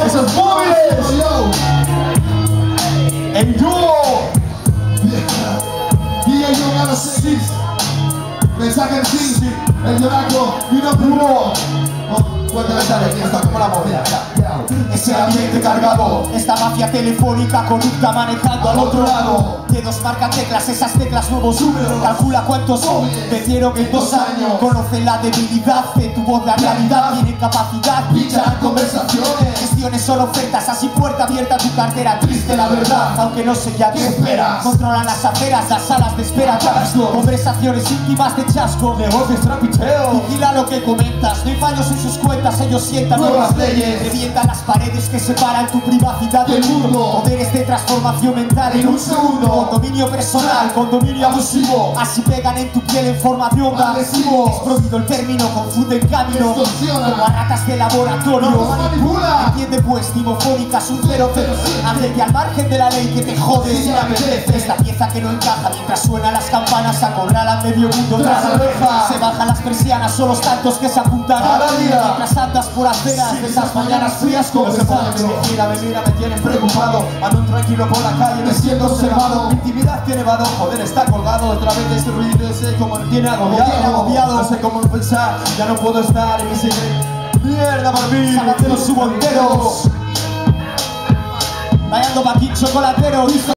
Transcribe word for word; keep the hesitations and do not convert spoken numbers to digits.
¡Esos móviles! Yo. El dúo. D J Young Gano seis. Mensaje en sí. El Yoraco y una plumón. Cuéntame, sale, aquí está como la movida. Ese ambiente cargado, esta mafia telefónica corrupta manejando al otro lado. Dedos marcan teclas, esas teclas nuevos números. Calcula cuántos son, vencieron en dos años. Conocen la debilidad de tu voz, la realidad. Tienen capacidad, pichar conversaciones. Gestiones son ofertas, así puerta abierta a tu cartera. Triste la verdad, aunque no sé ya qué esperas. Controlan las aceras, las salas de espera. Conversaciones íntimas de chasco, negocios trapicheo. Vigila lo que comentas, no hay fallos en sus cuentas. Ellos sientan nuevas leyes, revientan las paredes que separan tu privacidad del mundo. Poderes de transformación mental en un segundo. Dominio personal, con dominio abusivo. Así pegan en tu piel en forma de onda. Agresivo. Es prohibido el término, confunden camino. Como a ratas de laboratorio. No manipula. Entiende pues, timofónicas, un cero cero. Hace que al margen de la ley que te jode. Si apetece. Es la pieza que no encaja mientras suenan las campanas. Acorralan medio mundo tras la reja. Se bajan las persianas, son los tantos que se apuntan a la vida. Mientras andas por aceras de esas mañanas frías como se pueden dirigir a venir a me tienen preocupado. Ando tranquilo por la calle, me siento observado. Mi intimidad tiene vado, joder, está colgado. Otra vez de este ruido, sé cómo me tiene agobiado. agobiado No sé cómo pensar, ya no puedo estar en mi secreto. Mierda por mí, sabateros subo enteros. Vayando pa' aquí chocolatero.